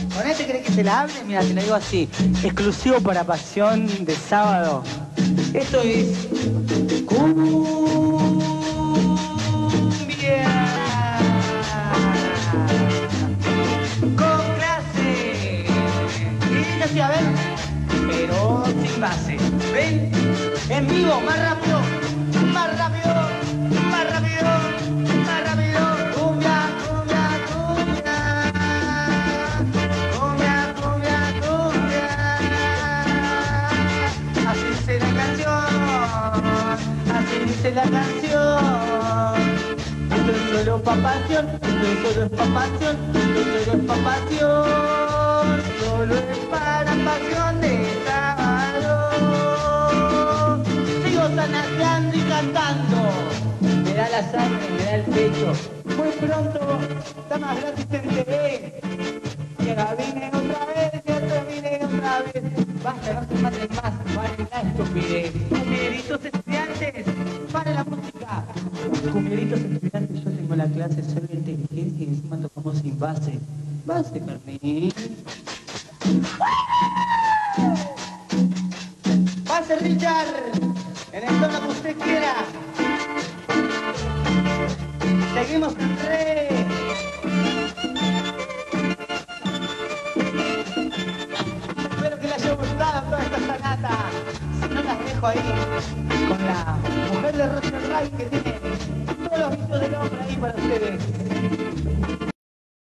¿Con este querés que te la hable? Mira, te la digo así. Exclusivo para Pasión de sábado. Esto es... cumbia. Con clase. Y ya se a ver, pero sin base. ¿Ven? En vivo, más rápido, más rápido, más rápido, más rápido. Cumbia, cumbia, cumbia. Cumbia, cumbia, cumbia. Así dice la canción, así dice la canción. Esto es solo pa' pasión, esto solo es pa' pasión, esto solo es pa' pasión. Solo es para pasión de sábado. Sigo zanateando y cantando. Me da la sangre, me da el pecho. Muy pronto está más gratis en TV. Y ahora vine otra vez, y ahora vine otra vez. Basta, no se maten más, paren la estupidez. Cumbierritos estudiantes, paren la música. Cumbierritos estudiantes, yo tengo la clase solo de inteligencia y encima tocamos sin base. Base, Carmen. Pase, Richard, en el tono que usted quiera. Seguimos en re. Espero que les haya gustado toda esta sanata. Si no, las dejo ahí con la mujer de Roger Ray que tiene todos los bichos del hombre ahí para ustedes.